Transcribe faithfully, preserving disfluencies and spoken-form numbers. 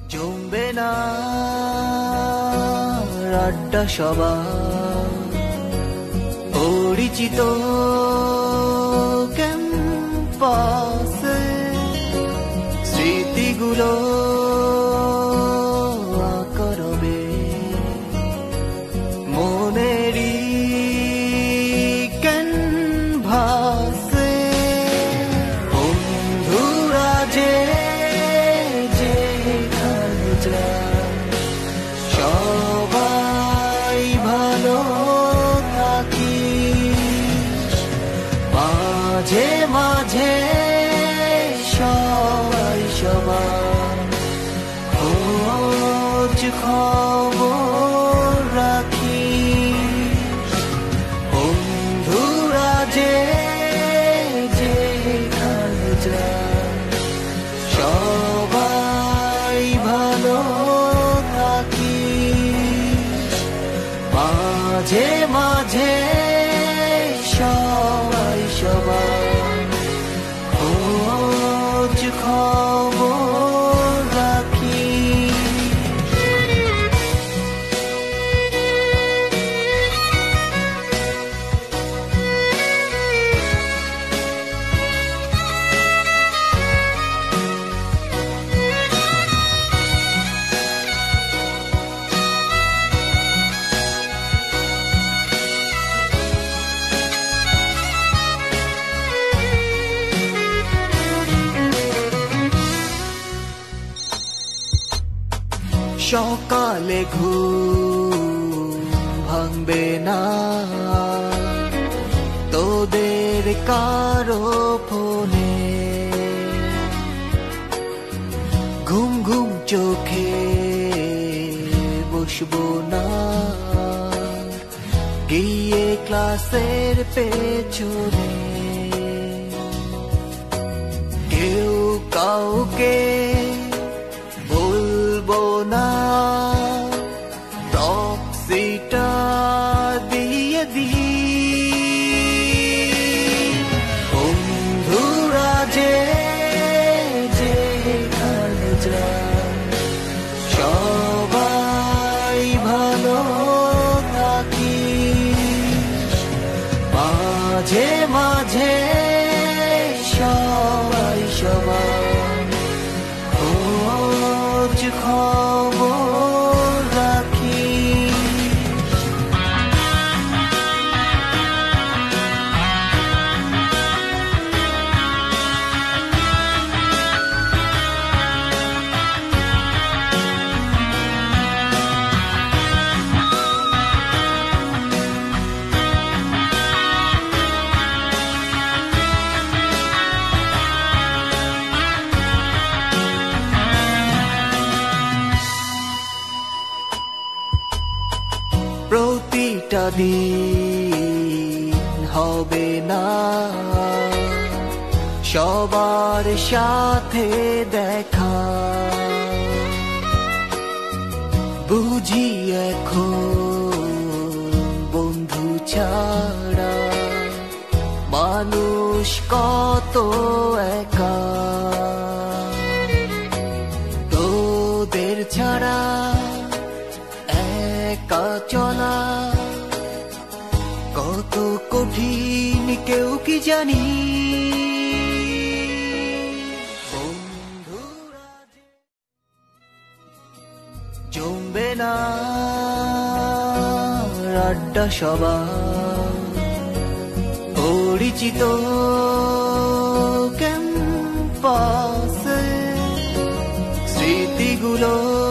জমবে না আড্ডা সবার পরিচিত ক্যাম্পাসে স্মৃতিগুলো করবে মনেরই ক্যানভাসে বন্ধুরা যে যেখানে যায় সবাই ভালো থাকিস মাঝে মাঝে সবাই সবার খোঁজ খবর রাখিস বন্ধুরা যে যেখানে যায় সবাই ভালো থাকিস মাঝে মাঝে সবাই সবার খোঁজ খবর রাখিস। সকালে ঘুম ভাঙবে না তোদের কারো ফোনে ঘুম ঘুম চোখে বসবো না গিয়ে ক্লাসের পেছনে কেউ কাউকে বলবো না প্রক্সিটা দিয়ে দি বন্ধুরা যে যেখানে যায় সবাই ভালো থাকিস মাঝে মাঝে সবাই সবার খোঁজ খবর রাখিস। প্রতিটা দিন হবে না সবার সাথে দেখা বুঝি এখন বন্ধু ছাড়া মানুষ কত একা তোদের ছাড়া একা চলা কত কঠিন কেউ কি জানি বন্ধুরা জমবে না আড্ডা সবার পরিচিত ক্যাম্পাসে স্মৃতিগুলো